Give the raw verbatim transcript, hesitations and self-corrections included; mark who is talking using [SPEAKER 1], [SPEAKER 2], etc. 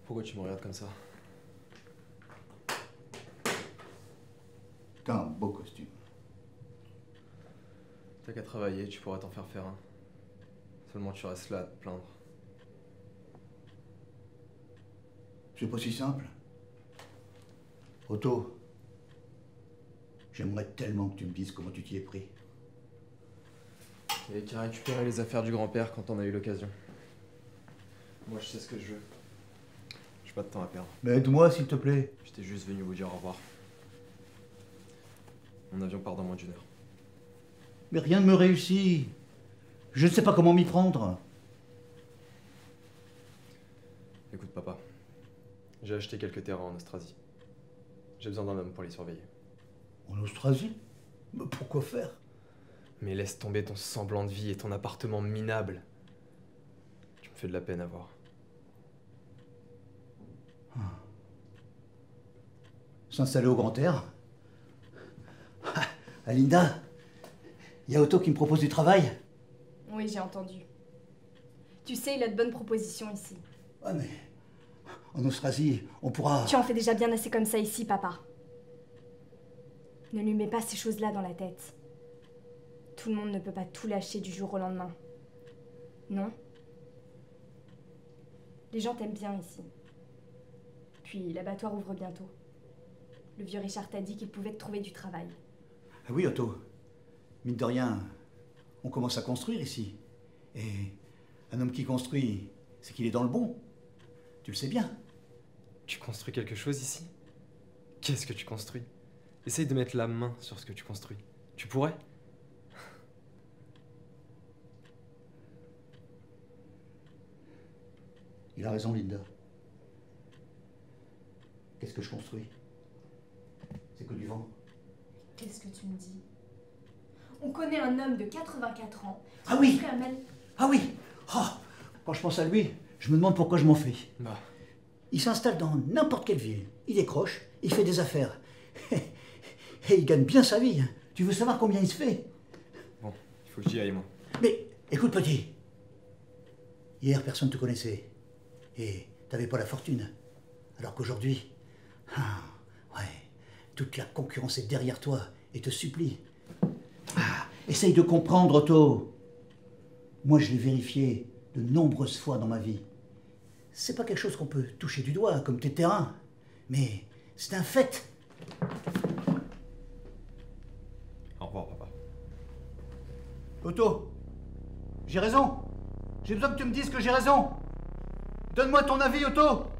[SPEAKER 1] Pourquoi tu me regardes comme ça?
[SPEAKER 2] T'as un beau costume.
[SPEAKER 1] T'as qu'à travailler, tu pourras t'en faire faire un. Seulement tu restes là à te plaindre.
[SPEAKER 2] C'est pas si simple. Otto, j'aimerais tellement que tu me dises comment tu t'y es pris.
[SPEAKER 1] Et qu'à récupérer les affaires du grand-père quand on a eu l'occasion. Moi je sais ce que je veux. J'ai pas de temps à perdre.
[SPEAKER 2] Mais aide-moi s'il te plaît.
[SPEAKER 1] J'étais juste venu vous dire au revoir. Mon avion part dans moins d'une heure.
[SPEAKER 2] Mais rien ne me réussit. Je ne sais pas comment m'y prendre.
[SPEAKER 1] Écoute papa, j'ai acheté quelques terrains en Austrasie. J'ai besoin d'un homme pour les surveiller.
[SPEAKER 2] En Austrasie? Mais pourquoi faire?
[SPEAKER 1] Mais laisse tomber ton semblant de vie et ton appartement minable. Tu me fais de la peine à voir.
[SPEAKER 2] Ah. S'installer au grand air? Ah, Alinda, il y a Otto qui me propose du travail.
[SPEAKER 3] Oui, j'ai entendu. Tu sais, il a de bonnes propositions ici.
[SPEAKER 2] Ouais, mais en Austrasie, on pourra...
[SPEAKER 3] Tu en fais déjà bien assez comme ça ici, papa. Ne lui mets pas ces choses-là dans la tête. Tout le monde ne peut pas tout lâcher du jour au lendemain. Non? Les gens t'aiment bien ici. Puis l'abattoir ouvre bientôt. Le vieux Richard t'a dit qu'il pouvait te trouver du travail.
[SPEAKER 2] Ah oui, Otto. Mine de rien, on commence à construire ici. Et un homme qui construit, c'est qu'il est dans le bon. Tu le sais bien.
[SPEAKER 1] Tu construis quelque chose ici? Qu'est-ce que tu construis? Essaye de mettre la main sur ce que tu construis. Tu pourrais?
[SPEAKER 2] Il a raison, Linda. Qu'est-ce que je construis? C'est que du vent.
[SPEAKER 3] Qu'est-ce que tu me dis? On connaît un homme de quatre-vingt-quatre ans.
[SPEAKER 2] Ah oui!
[SPEAKER 3] Un mal...
[SPEAKER 2] Ah oui! Oh, quand je pense à lui, je me demande pourquoi je m'en fais.
[SPEAKER 1] Bah.
[SPEAKER 2] Il s'installe dans n'importe quelle ville. Il décroche, il fait des affaires. Et il gagne bien sa vie. Tu veux savoir combien il se fait?
[SPEAKER 1] Bon, il faut que j'y aille, moi.
[SPEAKER 2] Mais, écoute, petit. Hier, personne ne te connaissait. Et t'avais pas la fortune. Alors qu'aujourd'hui... Ah, ouais, toute la concurrence est derrière toi et te supplie. Ah, essaye de comprendre, Otto. Moi, je l'ai vérifié de nombreuses fois dans ma vie. C'est pas quelque chose qu'on peut toucher du doigt, comme tes terrains. Mais c'est un fait.
[SPEAKER 1] Au revoir, papa.
[SPEAKER 2] Otto, j'ai raison. J'ai besoin que tu me dises que j'ai raison. Donne-moi ton avis, Otto.